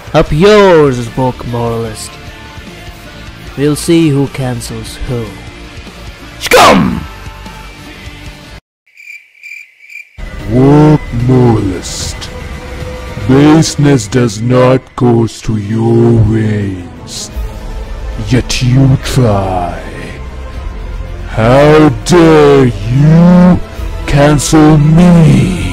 Up yours, book moralist. We'll see who cancels who. SCHUM! Work moralist. Baseness does not course to your veins, yet you try. How dare you cancel me?